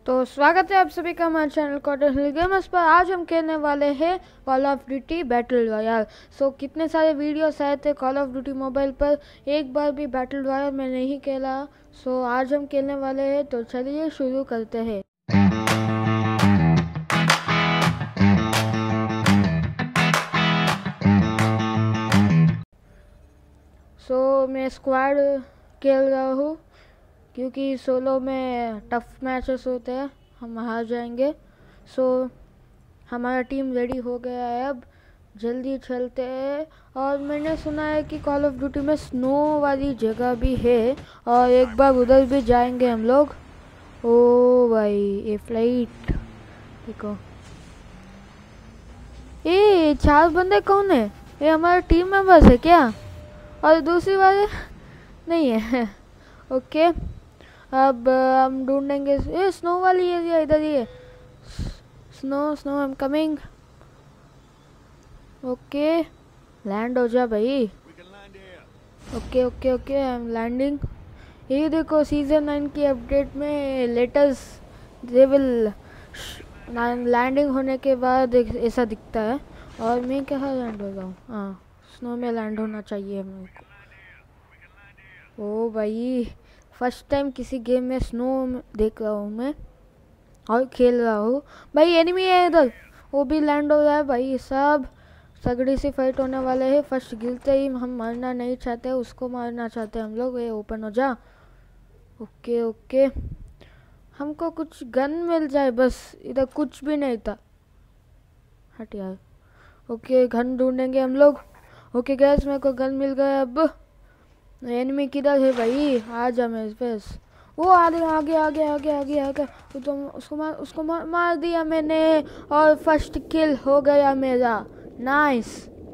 तो स्वागत है आप सभी का हमारे चैनल कॉटन हिल गेमर्स पर। आज हम खेलने वाले हैं call of duty battle royale. कितने सारे वीडियोस आए थे कॉल ऑफ ड्यूटी मोबाइल पर, एक बार भी बैटल रॉयल में नहीं खेला। आज हम खेलने वाले हैं, तो चलिए शुरू करते हैं। मैं स्क्वाड खेल रहा हूँ क्योंकि सोलो में टफ मैचेस होते हैं, हम हार जाएंगे। हमारा टीम रेडी हो गया है, अब जल्दी चलते हैं। और मैंने सुना है कि कॉल ऑफ ड्यूटी में स्नो वाली जगह भी है और एक बार उधर भी जाएंगे हम लोग। ओ भाई, ये फ्लाइट देखो। ये 4 बंदे कौन है? ये हमारे टीम मेंबर्स है क्या? और दूसरी वाले नहीं है। ओके, अब हम ढूंढेंगे। ये स्नो वाली एरिया इधर ही है। Snow I am coming. Okay, land हो जा भाई। Okay okay okay, I am landing. ये देखो सीजन 9 की अपडेट में लेटेस्ट दे विल लैंडिंग होने के बाद ऐसा दिखता है। और मैं कहाँ लैंड हो रहा हूँ? हाँ, स्नो में लैंड होना चाहिए मेरे को। ओ भाई, फर्स्ट टाइम किसी गेम में स्नो देख रहा हूँ मैं और खेल रहा हूँ। भाई एनिमी है इधर, वो भी लैंड हो रहा है भाई। सब तगड़ी सी फाइट होने वाले है। फर्स्ट गिरते ही हम मारना नहीं चाहते, उसको मारना चाहते हम लोग। ये ओपन हो जा। ओके ओके, हमको कुछ गन मिल जाए बस। इधर कुछ भी नहीं था। हट यार। ओके, गन ढूंढेंगे हम लोग। ओके गैस, मेरे को गन मिल गया। अब एनिमी किधर है भाई? आ जा मेरे पास। वो आगे आगे आगे आगे आगे आगे। तो उसको मार दिया मैंने और फर्स्ट किल हो गया मेरा। नाइस।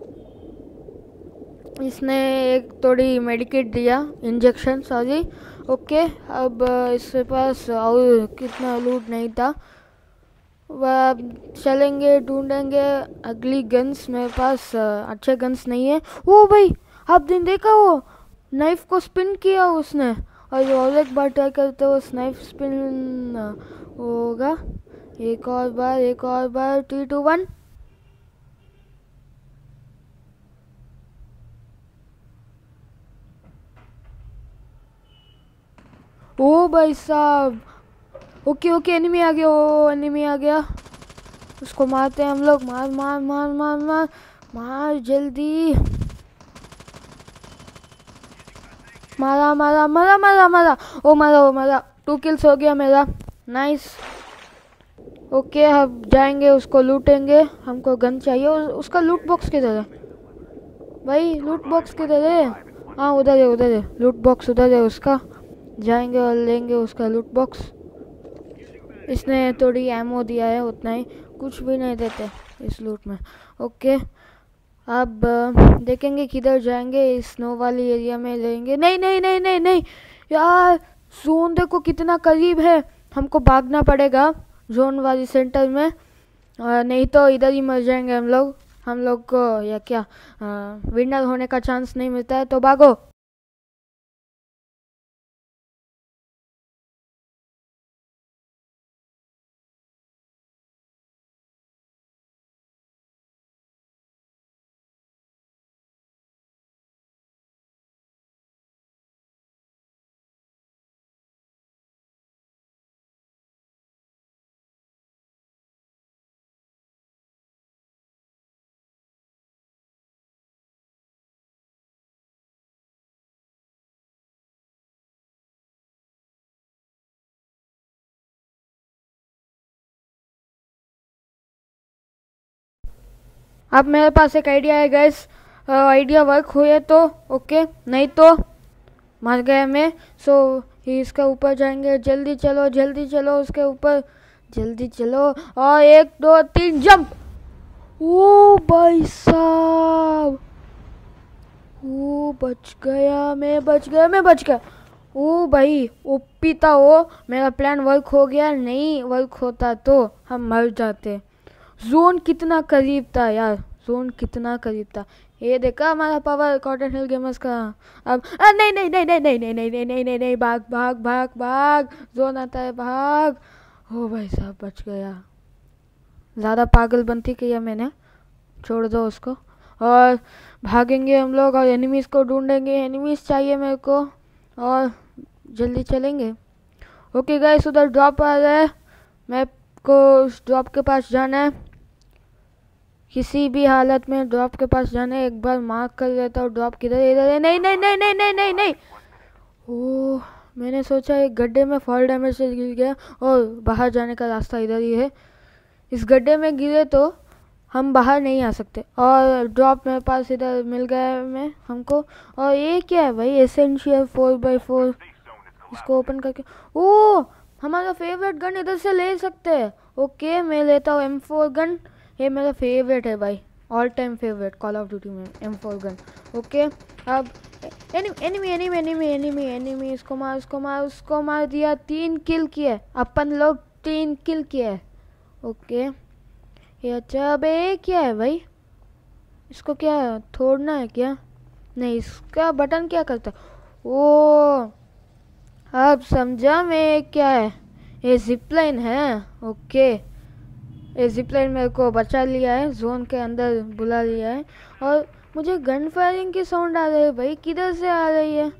इसने एक थोड़ी मेडिकेट दिया, इंजेक्शन सॉरी। ओके, अब इसके पास और कितना लूट नहीं था। चलेंगे ढूंढेंगे अगली गन्स। मेरे पास अच्छे गन्स नहीं है। वो भाई, आपने देखा वो नाइफ को स्पिन किया उसने, और एक बार ट्राई करते हो नाइफ स्पिन होगा। एक और बार 3 2 1। ओ भाई साहब, ओके ओके, एनिमी आ गया। ओ एनिमी आ गया, उसको मारते हैं हम लोग। मार मार मार मार मार मार जल्दी। मारा मारा मारा मारा मारा। ओ मारा 2 किल्स हो गया मेरा। नाइस। ओके, अब जाएंगे उसको लूटेंगे। हमको गन चाहिए। उसका लूट बॉक्स किधर है भाई? लूट बॉक्स किधर है? हाँ, उधर है लूट बॉक्स, उधर है उसका। जाएंगे और लेंगे उसका लूट बॉक्स। इसने थोड़ी एमो दिया है, उतना ही, कुछ भी नहीं देते इस लूट में। ओके, अब देखेंगे किधर जाएंगे। इस स्नो वाली एरिया में लेंगे। नहीं नहीं नहीं नहीं नहीं यार, जोन देखो कितना करीब है। हमको भागना पड़ेगा जोन वाली सेंटर में, नहीं तो इधर ही मर जाएंगे हम लोग को या क्या विनर होने का चांस नहीं मिलता है। तो भागो। अब मेरे पास एक आइडिया है गैस। आइडिया वर्क हुए तो ओके, नहीं तो मर गए मैं। इसके ऊपर जाएंगे। जल्दी चलो उसके ऊपर, जल्दी चलो। और 1 2 3 जंप। ओ भाई साहब, ओ बच गया मैं। ओ भाई, ओपी था वो। मेरा प्लान वर्क हो गया। नहीं वर्क होता तो हम मर जाते। जोन कितना करीब था यार, जोन कितना करीब था। ये देखा हमारा पावर कॉटन हिल गेमर्स का। अब नहीं, भाग, जोन आता है, भाग। ओ भाई साहब बच गया। ज़्यादा पागल बनती किया मैंने, छोड़ दो उसको। और भागेंगे हम लोग और एनिमीज़ को ढूंढेंगे। एनिमीज़ चाहिए मेरे को और जल्दी चलेंगे। ओके गाइस, उधर ड्रॉप आ रहा है, मैं को उस ड्रॉप के पास जाना है। किसी भी हालत में ड्रॉप के पास जाना है। एक बार मार्क कर लेता हूँ ड्रॉप किधर। इधर है। नहीं नहीं नहीं नहीं नहीं नहीं नहीं। ओह, मैंने सोचा एक गड्ढे में फॉल डैमेज से गिर गया और बाहर जाने का रास्ता इधर ही है। इस गड्ढे में गिरे तो हम बाहर नहीं आ सकते। और ड्रॉप मेरे पास इधर मिल गया है मैं हमको। और ये क्या है भाई, एसेंशियल 4x4। इसको ओपन करके ओह, हमारा फेवरेट गन इधर से ले सकते हैं। ओके, मैं लेता हूँ M4 गन। ये मेरा फेवरेट है भाई, all time favourite call of duty में M4 गन। ओके, अब enemy enemy enemy enemy enemy, इसको मार उसको मार उसको मार दिया। 3 किल किए अपन लोग, 3 किल किए। ओके, ये अच्छा। अब ये क्या है भाई, इसको क्या तोड़ना है क्या? नहीं, इसका बटन क्या करता है? ओ, अब समझा मैं क्या है। ये जिपलाइन है। ओके, ये जिपलाइन मेरे को बचा लिया है, जोन के अंदर बुला लिया है। और मुझे गन फायरिंग की साउंड आ रही है भाई। किधर से आ रही है,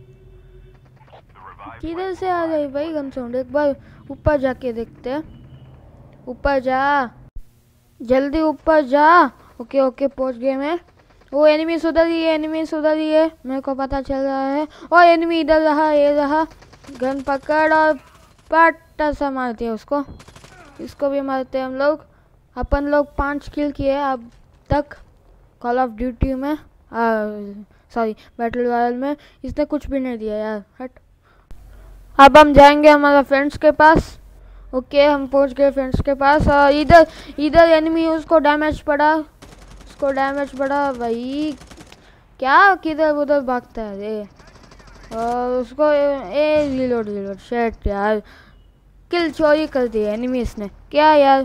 किधर से आ रही है भाई गन साउंड? एक बार ऊपर जाके देखते हैं। ऊपर जा, जल्दी ऊपर जा। ओके ओके, पहुंच गए मैं। वो एनिमी उधर ही है, एनिमी उधर ही है, मेरे को पता चल रहा है। और एनिमी इधर रहा, ये रहा। गन पकड़ और पाटा सा मार दिया उसको। इसको भी मारते हैं हम लोग। अपन लोग 5 किल किए अब तक कॉल ऑफ ड्यूटी में, सॉरी बैटल रॉयल में। इसने कुछ भी नहीं दिया यार, हट। अब हम जाएंगे हमारा फ्रेंड्स के पास। ओके, हम पहुंच गए फ्रेंड्स के पास। और इधर इधर एनिमी, उसको डैमेज पड़ा, उसको डैमेज पड़ा भाई। क्या किधर उधर भागता है रे। और उसको ए रिलोड रिलोड, शेट यार, किल चोरी कर दी एनिमीज ने, क्या यार।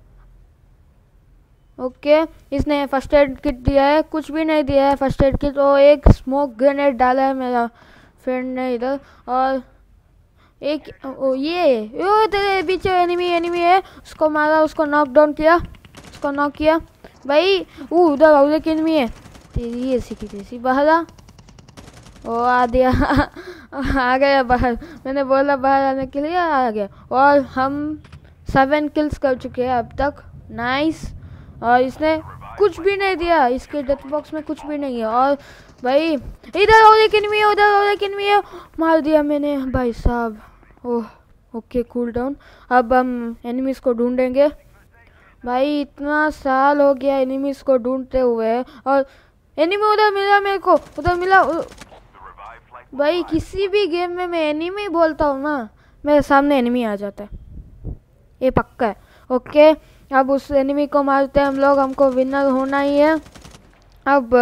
ओके, इसने फर्स्ट एड किट दिया है, कुछ भी नहीं दिया है फर्स्ट एड किट। और एक स्मोक ग्रेनेड डाला है मेरा फ्रेंड ने इधर। और एक ये तेरे पीछे एनिमी एनिमी है, उसको मारा, उसको नॉक डाउन किया, उसको नॉक किया भाई। उधर उधर एनिमी है। तेरी ऐसी की तैसी बाहर आ। ओ आ दिया आ गया बाहर। मैंने बोला बाहर आने के लिए, आ गया। और हम 7 किल्स कर चुके हैं अब तक, नाइस। और इसने कुछ भी नहीं दिया, इसके डेथ बॉक्स में कुछ भी नहीं है। और भाई इधर और एक एनिमी है, उधर और एक एनिमी है, मार दिया मैंने भाई साहब। Oh okay, cool down. अब हम एनिमीज को ढूंढेंगे भाई। इतना साल हो गया एनिमीज को ढूंढते हुए। और एनिमी उधर मिला मेरे को, उधर मिला भाई। किसी भी गेम में मैं एनिमी बोलता हूँ ना, मेरे सामने एनिमी आ जाता है, ये पक्का है। ओके, अब उस एनिमी को मारते हैं हम लोग, हमको विनर होना ही है। अब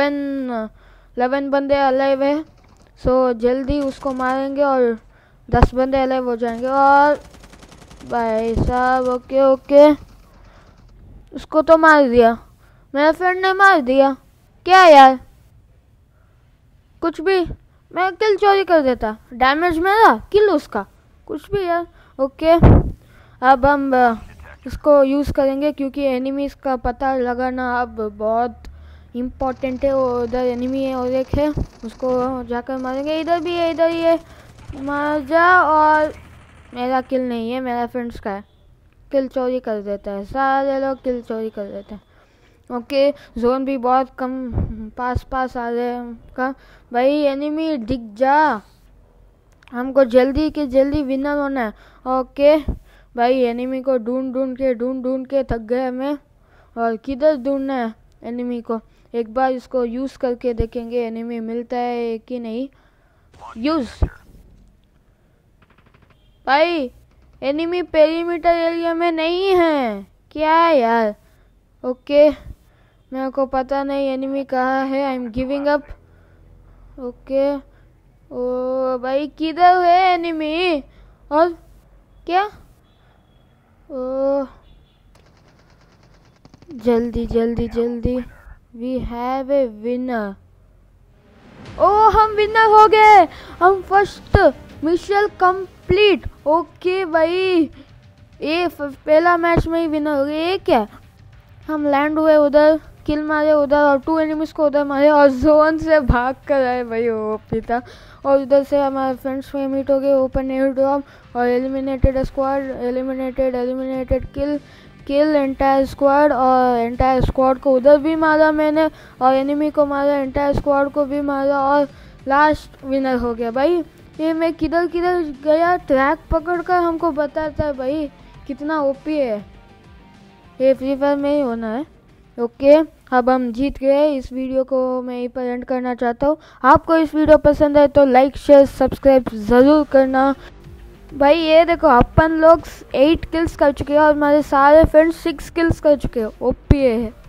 11 बंदे अलाइव है, सो जल्दी उसको मारेंगे और 10 बंदे अलाइव हो जाएंगे। और भाई साहब ओके ओके, उसको तो मार दिया, मेरा फ्रेंड ने मार दिया। क्या यार, कुछ भी, मैं किल चोरी कर देता, डैमेज मेरा, किल उसका, कुछ भी यार। ओके, अब हम इसको यूज़ करेंगे क्योंकि एनिमीज का पता लगाना अब बहुत इम्पोर्टेंट है। उधर एनिमी है और एक है, उसको जाकर मारेंगे। इधर भी है, इधर ही है, मार जा। और मेरा किल नहीं है, मेरा फ्रेंड्स का है। किल चोरी कर देता है, सारे लोग किल चोरी कर देते हैं। ओके, जोन भी बहुत कम पास आ रहे हैं का। भाई एनिमी दिख जा, हमको जल्दी के जल्दी विनर होना है। ओके भाई, एनिमी को ढूंढ के थक गया मैं। और किधर ढूंढना है एनिमी को, एक बार इसको यूज़ करके देखेंगे एनिमी मिलता है कि नहीं। यूज़ भाई, एनिमी पेरीमीटर एरिया में नहीं है क्या यार। ओके, मेरे को पता नहीं एनिमी कहाँ है, I am giving up. Okay, ओ भाई किधर है एनिमी, और क्या, ओ जल्दी जल्दी जल्दी, वी हैव ए विनर। ओ हम विनर हो गए, हम फर्स्ट मिशन कंप्लीट। ओके भाई, ये पहला मैच में ही विनर हो गया। ये क्या, हम लैंड हुए उधर, किल मारे उधर और 2 एनिमीज को उधर मारे और जोन से भाग कर आए भाई वो पिता। और उधर से हमारे फ्रेंड्स में मीट हो गए, ओपन एयर ड्रॉप और eliminated squad, eliminated kill entire squad. और एंटायर स्क्वाड को उधर भी मारा मैंने और एनिमी को मारा, एंटायर स्क्वाड को भी मारा और लास्ट विनर हो गया भाई। ये मैं किधर किधर गया, ट्रैक पकड़ कर हमको बताता है भाई कितना ओपी है। ये फ्री फायर में ही होना है। ओके, अब हम जीत गए। इस वीडियो को मैं यहीं पर एंड करना चाहता हूँ। आपको इस वीडियो पसंद है तो लाइक शेयर सब्सक्राइब ज़रूर करना भाई। ये देखो अपन लोग 8 किल्स कर चुके हैं और हमारे सारे फ्रेंड्स 6 किल्स कर चुके हैं। ओपी है।